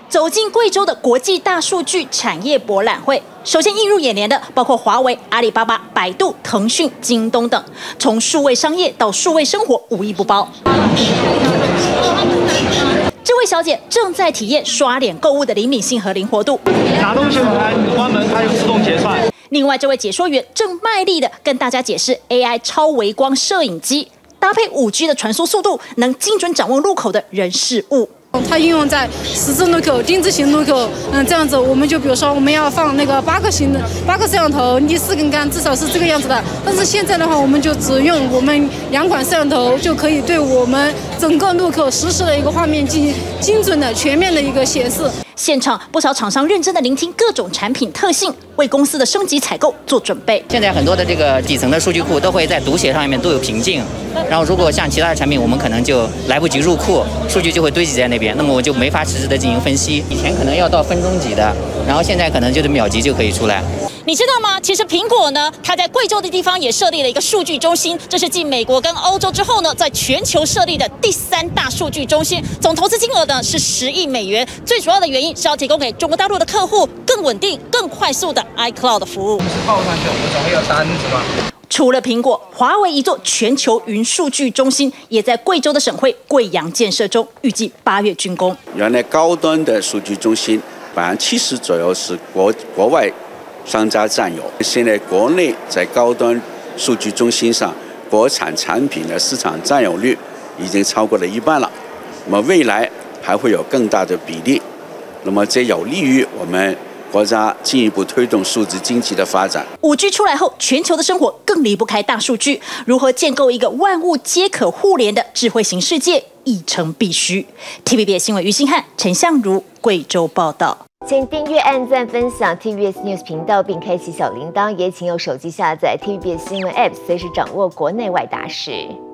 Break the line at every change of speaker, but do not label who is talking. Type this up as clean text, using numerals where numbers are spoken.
走进贵州的国际大数据产业博览会，首先映入眼帘的包括华为、阿里巴巴、百度、腾讯、京东等，从数位商业到数位生活无一不包。这位小姐正在体验刷脸购物的灵敏性和灵活度。
拿东西回来，你关门它就自动结算。
另外，这位解说员正卖力的跟大家解释 AI 超微光摄影机搭配5G 的传输速度，能精准掌握路口的人事物。
它应用在十字路口、丁字形路口，这样子我们就比如说我们要放那个8个摄像头，你4根杆至少是这个样子的。但是现在的话，我们就只用我们2款摄像头就可以对我们整个路口实时的一个画面进行精准的、全面的一个显示。
现场不少厂商认真的聆听各种产品特性，为公司的升级采购做准备。
现在很多的这个底层的数据库都会在读写上面都有瓶颈，然后如果像其他的产品，我们可能就来不及入库，数据就会堆积在那边。 那么我就没法实时的进行分析，以前可能要到分钟级的，然后现在可能就是秒级就可以出来。
你知道吗？其实苹果呢，它在贵州的地方也设立了一个数据中心，这是继美国跟欧洲之后呢，在全球设立的第3大数据中心，总投资金额呢是10亿美元。最主要的原因是要提供给中国大陆的客户更稳定、更快速的 iCloud 服务。
是报上去，我们总会有单子嘛。
除了苹果，华为一座全球云数据中心也在贵州的省会贵阳建设中，预计8月竣工。
原来高端的数据中心70%左右是国外商家占有，现在国内在高端数据中心上，国产产品的市场占有率已经超过了1半了。那么未来还会有更大的比例，那么这有利于我们 国家进一步推动数字经济的发展。
5G 出来后，全球的生活更离不开大数据。如何建构一个万物皆可互联的智慧型世界，已成必须。TVBS 新闻于新汉、陈相如贵州报道。
请订阅、按赞、分享 TVBS News 频道，并开启小铃铛。也请用手机下载 TVBS 新闻 App， 随时掌握国内外大事。